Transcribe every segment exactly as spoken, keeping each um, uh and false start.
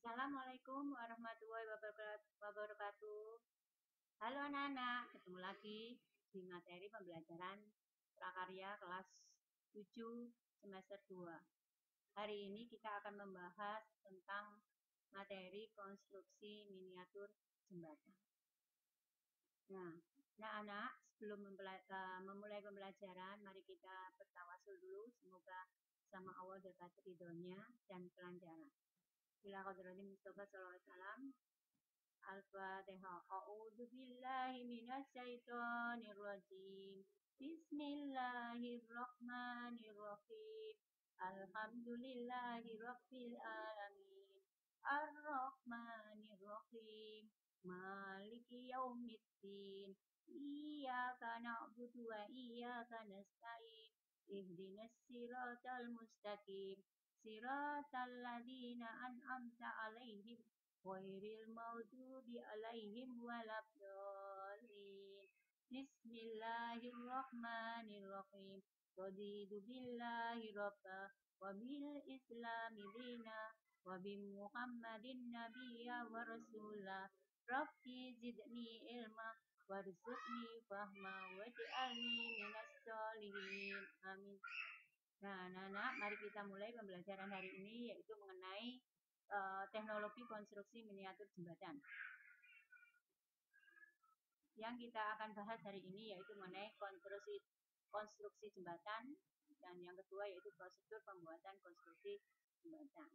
Assalamualaikum warahmatullahi wabarakatuh. Halo anak-anak, ketemu lagi di materi pembelajaran prakarya kelas tujuh semester dua. Hari ini kita akan membahas tentang materi konstruksi miniatur jembatan. Nah, anak-anak, sebelum memulai pembelajaran, mari kita bertawasul dulu. Semoga sama Allah dapat ridhonya dan kelancaran. Ila hadratin Mustafa sallallahu alaihi wasallam. Al-Fatihah. A'udzu billahi minasy syaithanir rajim. Bismillahirrahmanirrahim. Alhamdulillahi rabbil alamin. Ar-Rahmanirrahim. Maliki yaumiddin. Iyyaka na'budu wa iyyaka nasta'in. Ihdinas siratal mustaqim. Siratal ladzina an'amta 'alaihim ghairil maghdubi 'alaihim waladdallin. Bismillahirrahmanirrahim. Raditu billahi rabba wa bil islami dina wa bi Muhammadin nabiyya wa rasula. Rabbi zidni ilma warzuqni fahma waj'alni minas sholihin. Amin. Nah, anak-anak, mari kita mulai pembelajaran hari ini, yaitu mengenai uh, teknologi konstruksi miniatur jembatan. Yang kita akan bahas hari ini yaitu mengenai konstruksi konstruksi jembatan, dan yang kedua yaitu prosedur pembuatan konstruksi jembatan.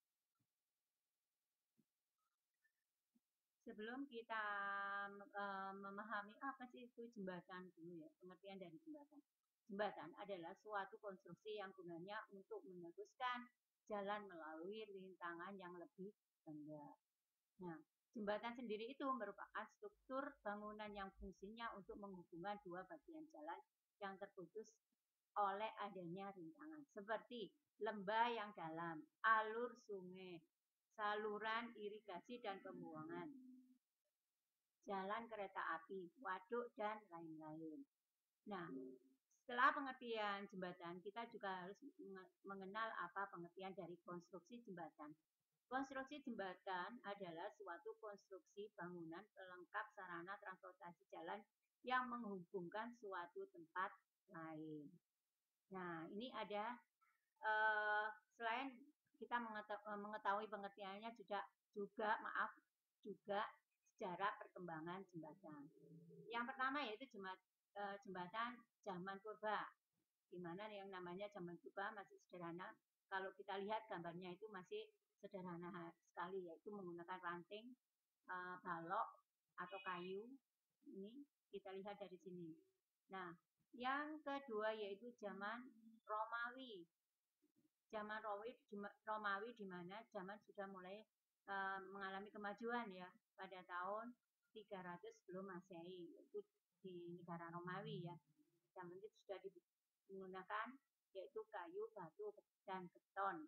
Sebelum kita uh, memahami apa sih itu jembatan dulu ya, pengertian dari jembatan. Jembatan adalah suatu konstruksi yang gunanya untuk meneruskan jalan melalui rintangan yang lebih rendah. Nah, jembatan sendiri itu merupakan struktur bangunan yang fungsinya untuk menghubungkan dua bagian jalan yang terputus oleh adanya rintangan, seperti lembah yang dalam, alur sungai, saluran irigasi dan pembuangan, jalan kereta api, waduk, dan lain-lain. Nah, setelah pengertian jembatan, kita juga harus mengenal apa pengertian dari konstruksi jembatan. Konstruksi jembatan adalah suatu konstruksi bangunan pelengkap sarana transportasi jalan yang menghubungkan suatu tempat lain. Nah, ini ada uh, selain kita mengetahui pengertiannya juga juga maaf juga sejarah perkembangan jembatan. Yang pertama yaitu jembatan zaman purba, di mana yang namanya zaman purba masih sederhana. Kalau kita lihat gambarnya itu masih sederhana sekali, yaitu menggunakan ranting, uh, balok atau kayu. Ini kita lihat dari sini. Nah, yang kedua yaitu zaman Romawi. Zaman Romawi, Romawi di mana zaman sudah mulai uh, mengalami kemajuan ya pada tahun tiga ratus sebelum Masehi, yaitu di negara Romawi ya. Zaman itu sudah digunakan yaitu kayu, batu, dan beton.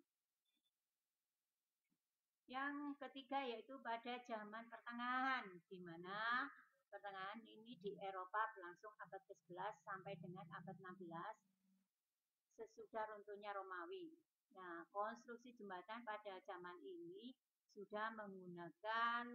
Yang ketiga yaitu pada zaman pertengahan, di mana pertengahan ini di Eropa berlangsung abad ke sebelas sampai dengan abad enam belas sesudah runtuhnya Romawi. Nah, konstruksi jembatan pada zaman ini sudah menggunakan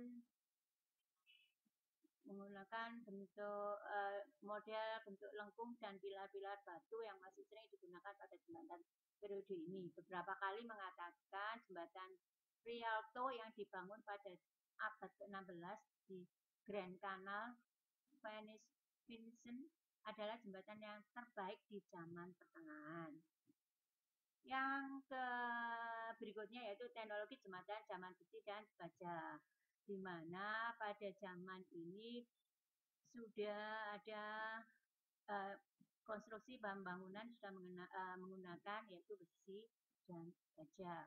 menggunakan bentuk uh, model bentuk lengkung dan pilar-pilar batu yang masih sering digunakan pada jembatan periode ini. Beberapa kali mengatakan jembatan Rialto yang dibangun pada abad ke enam belas di Grand Canal Venice Vincent adalah jembatan yang terbaik di zaman pertengahan. Yang ke berikutnya yaitu teknologi jembatan zaman besi dan baja, di mana pada zaman ini sudah ada uh, konstruksi bahan bangunan sudah mengena, uh, menggunakan yaitu besi dan baja.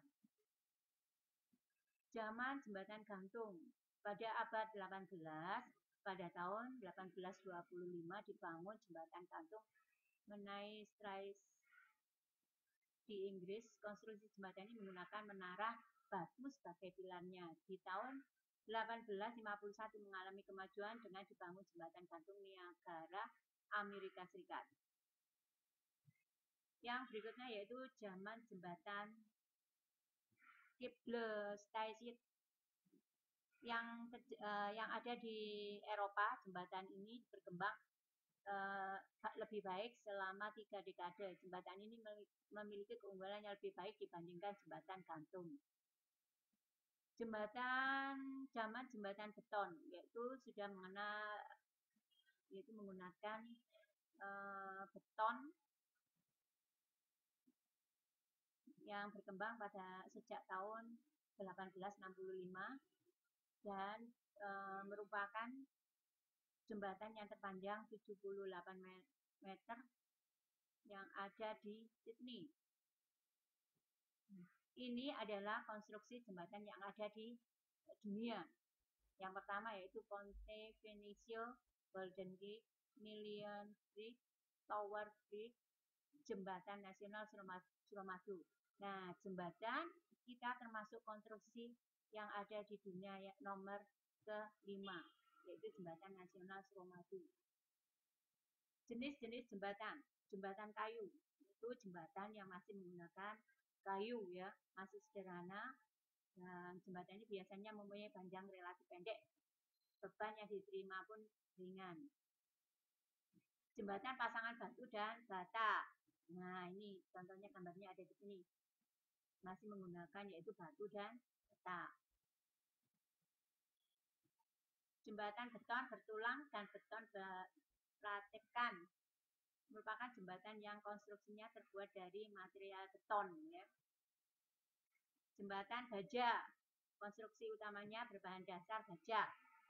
Zaman jembatan gantung pada abad delapan belas, pada tahun delapan belas dua puluh lima dibangun jembatan gantung Menai Strait di Inggris. Konstruksi jembatan ini menggunakan menara batu sebagai pilarnya. Di tahun delapan belas lima puluh satu mengalami kemajuan dengan dibangun jembatan gantung Niagara, Amerika Serikat. Yang berikutnya yaitu zaman jembatan Keble Station yang uh, yang ada di Eropa, jembatan ini berkembang uh, lebih baik selama tiga dekade. Jembatan ini memiliki keunggulan yang lebih baik dibandingkan jembatan gantung. Jembatan zaman jembatan beton, yaitu sudah mengenal, yaitu menggunakan uh, beton yang berkembang pada sejak tahun delapan belas enam puluh lima dan e, merupakan jembatan yang terpanjang tujuh puluh delapan meter yang ada di Sydney. Ini adalah konstruksi jembatan yang ada di dunia. Yang pertama yaitu Ponte Vecchio, Golden Gate, Million Bridge, Tower Bridge, Jembatan Nasional Suramadu. Nah, jembatan kita termasuk konstruksi yang ada di dunia nomor kelima, yaitu Jembatan Nasional Suramadu. Jenis-jenis jembatan, jembatan kayu, itu jembatan yang masih menggunakan kayu ya, masih sederhana. Dan jembatan ini biasanya mempunyai panjang relatif pendek. Beban yang diterima pun ringan. Jembatan pasangan batu dan bata. Nah, ini contohnya gambarnya ada di sini. Masih menggunakan yaitu batu dan bata. Jembatan beton bertulang dan beton berlatekan merupakan jembatan yang konstruksinya terbuat dari material beton ya. Jembatan baja, konstruksi utamanya berbahan dasar baja.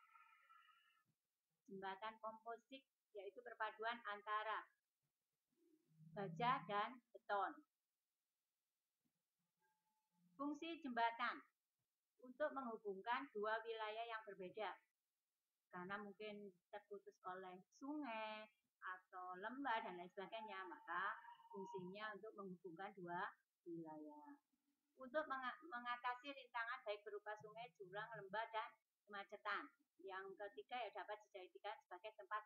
Jembatan komposit yaitu perpaduan antara baja dan beton. Fungsi jembatan untuk menghubungkan dua wilayah yang berbeda. Karena mungkin terputus oleh sungai atau lembah dan lain sebagainya, maka fungsinya untuk menghubungkan dua wilayah. Untuk mengatasi rintangan baik berupa sungai, jurang, lembah, dan kemacetan. Yang ketiga ya dapat dijadikan sebagai tempat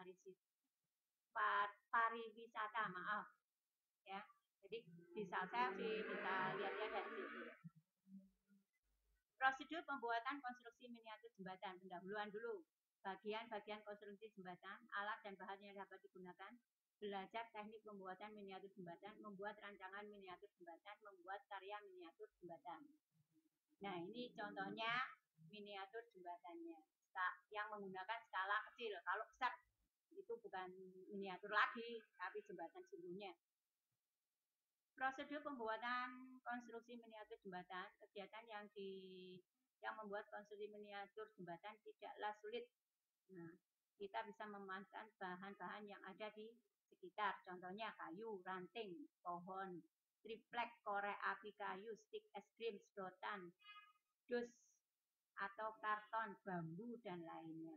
pariwisata, maaf. Ya, jadi bisa selfie, bisa lihat-lihat dari situ. Prosedur pembuatan konstruksi miniatur jembatan, pendahuluan dulu. Bagian-bagian konstruksi jembatan, alat dan bahan yang dapat digunakan, belajar teknik pembuatan miniatur jembatan, membuat rancangan miniatur jembatan, membuat karya miniatur jembatan. Nah, ini contohnya miniatur jembatannya, yang menggunakan skala kecil. Kalau besar, itu bukan miniatur lagi, tapi jembatan sungguhnya. Prosedur pembuatan konstruksi miniatur jembatan, kegiatan yang di yang membuat konstruksi miniatur jembatan tidaklah sulit. Nah, kita bisa memanfaatkan bahan-bahan yang ada di sekitar. Contohnya kayu, ranting, pohon, triplek, korek api kayu, stik es krim, sedotan, dus, atau karton, bambu, dan lainnya.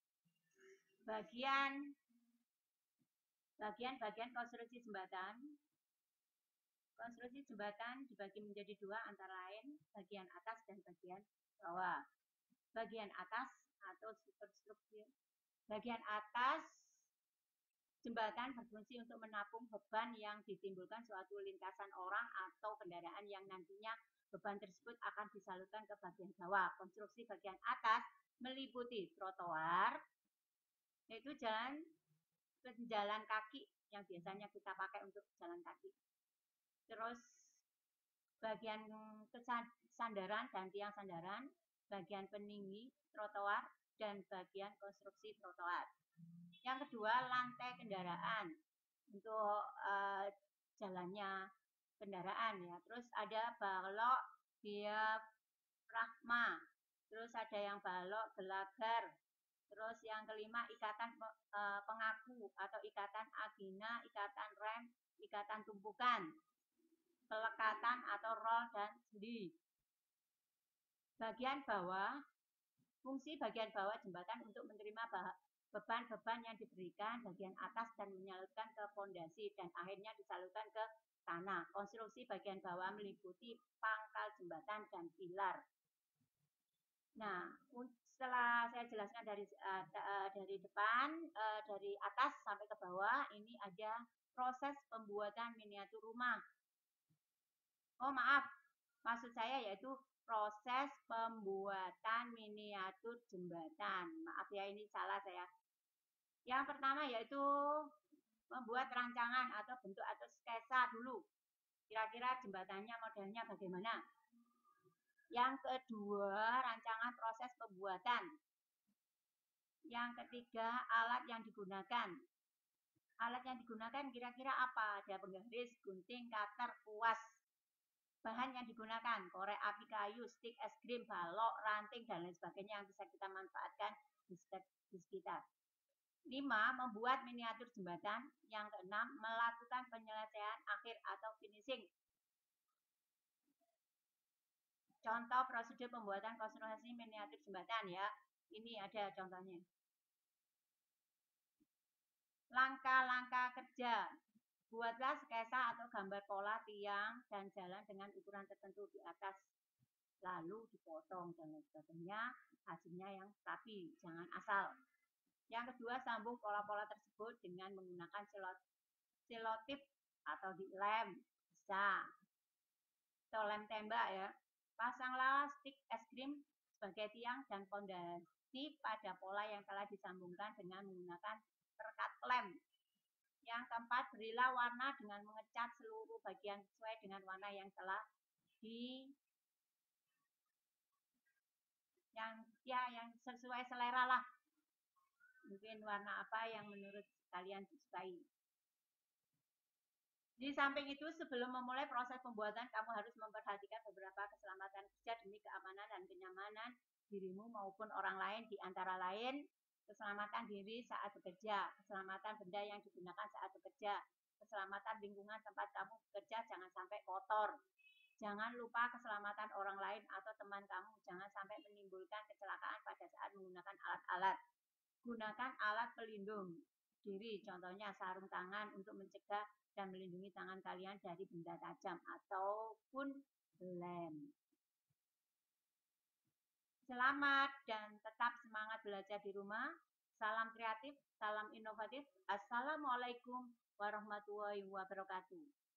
Bagian bagian-bagian konstruksi jembatan. Konstruksi jembatan dibagi menjadi dua, antara lain bagian atas dan bagian bawah. Bagian atas atau superstruktur. Bagian atas jembatan berfungsi untuk menampung beban yang ditimbulkan suatu lintasan orang atau kendaraan yang nantinya beban tersebut akan disalurkan ke bagian bawah. Konstruksi bagian atas meliputi trotoar, yaitu jalan jalan kaki yang biasanya kita pakai untuk jalan kaki. Terus bagian sandaran dan tiang sandaran, bagian peninggi trotoar, dan bagian konstruksi trotoar. Yang kedua, lantai kendaraan untuk uh, jalannya kendaraan ya. Terus ada balok diafragma, terus ada yang balok gelagar. Terus yang kelima, ikatan uh, pengaku atau ikatan agina, ikatan rem, ikatan tumpukan, pelekatan atau roll dan sendi. Bagian bawah, fungsi bagian bawah jembatan untuk menerima beban-beban yang diberikan bagian atas dan menyalurkan ke fondasi dan akhirnya disalurkan ke tanah. Konstruksi bagian bawah meliputi pangkal jembatan dan pilar. Nah, setelah saya jelaskan dari uh, dari depan, uh, dari atas sampai ke bawah, ini ada proses pembuatan miniatur rumah. Oh maaf, maksud saya yaitu proses pembuatan miniatur jembatan. Maaf ya, ini salah saya. Yang pertama yaitu membuat rancangan atau bentuk atau sketsa dulu. Kira-kira jembatannya modelnya bagaimana. Yang kedua, rancangan proses pembuatan. Yang ketiga, alat yang digunakan. Alat yang digunakan kira-kira apa? Ada penggaris, gunting, cutter, kuas. Bahan yang digunakan, korek api kayu, stik es krim, balok, ranting, dan lain sebagainya yang bisa kita manfaatkan di sekitar. Lima, membuat miniatur jembatan. Yang keenam, melakukan penyelesaian akhir atau finishing. Contoh prosedur pembuatan konstruksi miniatur jembatan ya. Ini ada contohnya. Langkah-langkah kerja. Buatlah sketsa atau gambar pola tiang dan jalan dengan ukuran tertentu di atas. Lalu dipotong dan lain sebagainya. Hasilnya yang rapi, jangan asal. Yang kedua, sambung pola-pola tersebut dengan menggunakan selotip atau di lem. Bisa. Atau lem tembak ya. Pasanglah stik es krim sebagai tiang dan fondasi pada pola yang telah disambungkan dengan menggunakan perekat lem. Yang keempat, berilah warna dengan mengecat seluruh bagian sesuai dengan warna yang telah di yang ya yang sesuai selera lah. Mungkin warna apa yang menurut kalian disukai. Di samping itu, sebelum memulai proses pembuatan, kamu harus memperhatikan beberapa keselamatan kerja demi keamanan dan kenyamanan dirimu maupun orang lain, di antara lain keselamatan diri saat bekerja, keselamatan benda yang digunakan saat bekerja, keselamatan lingkungan tempat kamu bekerja jangan sampai kotor. Jangan lupa keselamatan orang lain atau teman kamu, jangan sampai menimbulkan kecelakaan pada saat menggunakan alat-alat. Gunakan alat pelindung diri, contohnya sarung tangan untuk mencegah dan melindungi tangan kalian dari benda tajam ataupun lem. Selamat dan tetap semangat belajar di rumah. Salam kreatif, salam inovatif. Assalamualaikum warahmatullahi wabarakatuh.